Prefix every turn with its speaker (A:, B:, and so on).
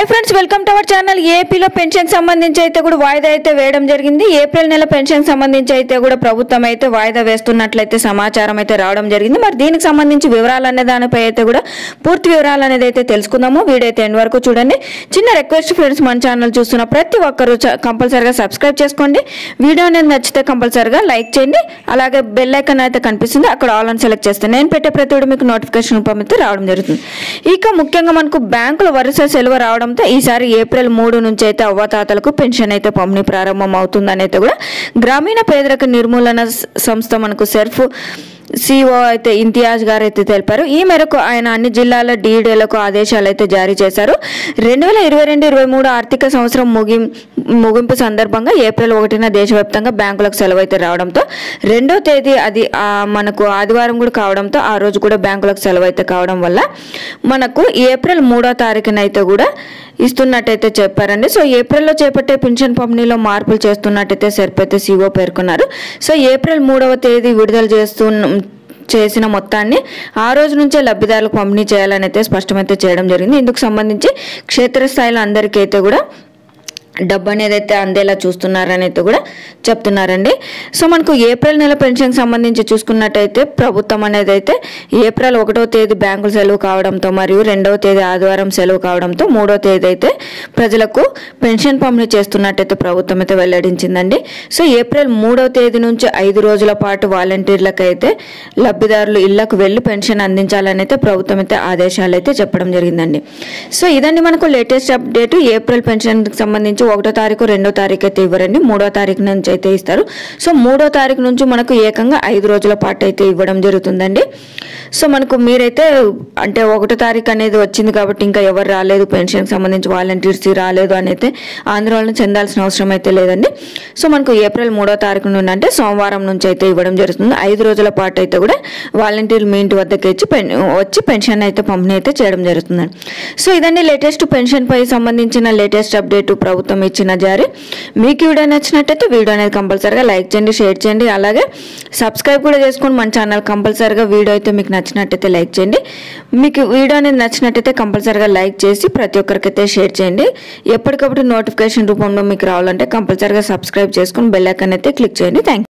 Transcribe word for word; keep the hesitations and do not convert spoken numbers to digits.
A: High friends welcome to our channel ఏపీలో pension సంబంధించి అయితే కూడా వాయిదా అయితే వేయడం జరిగింది। ఏప్రిల్ నెల పెన్షన్ సంబంధించి అయితే కూడా ప్రభుత్వం అయితే వాయిదా వేస్తున్నట్లయితే సమాచారం అయితే రావడం జరిగింది। మరి దీనికి సంబంధించి వివరాలు అనే దానిపై అయితే కూడా పూర్తి వివరాలు అనేది అయితే తెలుసుకుందాము। వీడియో అయితే ఎండ్ వరకు చూడండి। చిన్న రిక్వెస్ట్ ఫ్రెండ్స్, మన ఛానల్ చూస్తున్న ప్రతి ఒక్కరు కంపల్సరీగా సబ్స్క్రైబ్ చేసుకోండి। వీడియో అనేది నచ్చితే కంపల్సరీగా లైక్ చేయండి। అలాగే బెల్ ఐకాన్ అయితే కనిపిస్తుంది, అక్కడ ఆల్ అని సెలెక్ట్ చేస్తే నేను పెట్టే ప్రతి వీడియో మీకు నోటిఫికేషన్ రూపంలో అయితే రావడం జరుగుతుంది। ఇక ముఖ్యంగా మనకు బ్యాంకుల వరుస సెలవు రావడంతో ఈసారి ఏప్రిల్ మూడు నుంచి అయితే అవ్వాతాతలకు పెన్షన్ అయితే పంపిణీ ప్రారంభం అవుతుందని అయితే కూడా గ్రామీణ పేదరిక నిర్మూలన సంస్థ మనకు సెర్ఫ్ సిఓ అయితే ఇంతియాజ్ గారు అయితే తెలిపారు। ఈ మేరకు ఆయన అన్ని జిల్లాల డీడీలకు ఆదేశాలు అయితే జారీ చేశారు। రెండు వేల ఇరవై రెండు ఇరవై మూడు ఆర్థిక సంవత్సరం ముగిం ముగింపు సందర్భంగా ఏప్రిల్ ఒకటిన దేశవ్యాప్తంగా బ్యాంకులకు సెలవు అయితే రావడంతో రెండో తేదీ అది మనకు ఆదివారం కూడా కావడంతో ఆ రోజు కూడా బ్యాంకులకు సెలవు అయితే కావడం వల్ల మనకు ఏప్రిల్ మూడో తారీఖున అయితే కూడా ఇస్తున్నట్టయితే చెప్పారండి। సో ఏప్రిల్లో చేపట్టే పెన్షన్ పంపిణీలో మార్పులు చేస్తున్నట్టయితే సెర్ప్ అయితే సిఓ పేర్కొన్నారు। సో ఏప్రిల్ మూడవ తేదీ విడుదల చేస్తున్న చేసిన మొత్తాన్ని ఆ రోజు నుంచే లబ్ధిదారులకు పంపిణీ చేయాలని అయితే స్పష్టమైతే చేయడం జరిగింది। ఇందుకు సంబంధించి క్షేత్రస్థాయిలో అందరికీ అయితే కూడా డబ్బు అనేది అయితే అందేలా చూస్తున్నారని అయితే కూడా చెప్తున్నారండి। సో మనకు ఏప్రిల్ నెల పెన్షన్ సంబంధించి చూసుకున్నట్టయితే ప్రభుత్వం అనేది అయితే ఏప్రిల్ ఒకటో తేదీ బ్యాంకులు సెలవు కావడంతో మరియు రెండవ తేదీ ఆదివారం సెలవు కావడంతో మూడో తేదీ అయితే ప్రజలకు పెన్షన్ పంపిణీ చేస్తున్నట్టయితే ప్రభుత్వం అయితే వెల్లడించిందండి। సో ఏప్రిల్ మూడవ తేదీ నుంచి ఐదు రోజుల పాటు వాలంటీర్లకు అయితే లబ్ధిదారులు ఇళ్లకు వెళ్లి పెన్షన్ అందించాలని అయితే ప్రభుత్వం అయితే ఆదేశాలు అయితే చెప్పడం జరిగిందండి। సో ఇదండి మనకు లేటెస్ట్ అప్డేట్। ఏప్రిల్ పెన్షన్కి సంబంధించి ఒకటో తారీఖు రెండో తారీఖు అయితే ఇవ్వరండి, మూడో తారీఖు నుంచి అయితే ఇస్తారు। సో మూడో తారీఖు నుంచి మనకు ఏకంగా ఐదు రోజుల పాటు అయితే ఇవ్వడం జరుగుతుందండి। సో మనకు మీరైతే అంటే ఒకటో తారీఖు అనేది వచ్చింది కాబట్టి ఇంకా ఎవరు రాలేదు పెన్షన్కి సంబంధించి వాలంటీర్స్ రాలేదు అని అయితే ఆందోళన చెందాల్సిన అవసరం అయితే లేదండి। సో మనకు ఏప్రిల్ మూడో తారీఖు నుండి అంటే సోమవారం నుంచి అయితే ఇవ్వడం జరుగుతుంది। ఐదు రోజుల పాటు అయితే కూడా వాలంటీర్లు మీ ఇంటి వద్దకు వచ్చి వచ్చి పెన్షన్ అయితే పంపిణీ అయితే చేయడం జరుగుతుందండి। సో ఇదండి లేటెస్ట్ పెన్షన్ పై సంబంధించిన లేటెస్ట్ అప్డేట్ ప్రభుత్వం ఇచ్చిన జారీ। మీకు వీడియో నచ్చినట్టయితే వీడియో అనేది కంపల్సరీగా లైక్ చేయండి, షేర్ చేయండి, అలాగే సబ్స్క్రైబ్ కూడా చేసుకొని మన ఛానల్ కంపల్సరీగా వీడియో అయితే మీకు నచ్చినట్టయితే లైక్ చేయండి। మీకు వీడియో అనేది నచ్చినట్టయితే కంపల్సరీగా లైక్ చేసి ప్రతి ఒక్కరికైతే షేర్ చేయండి। ఎప్పటికప్పుడు నోటిఫికేషన్ రూపంలో మీకు రావాలంటే కంపల్సరీగా సబ్స్క్రైబ్ చేసుకొని బెల్ ఐకాన్ అయితే క్లిక్ చేయండి। థ్యాంక్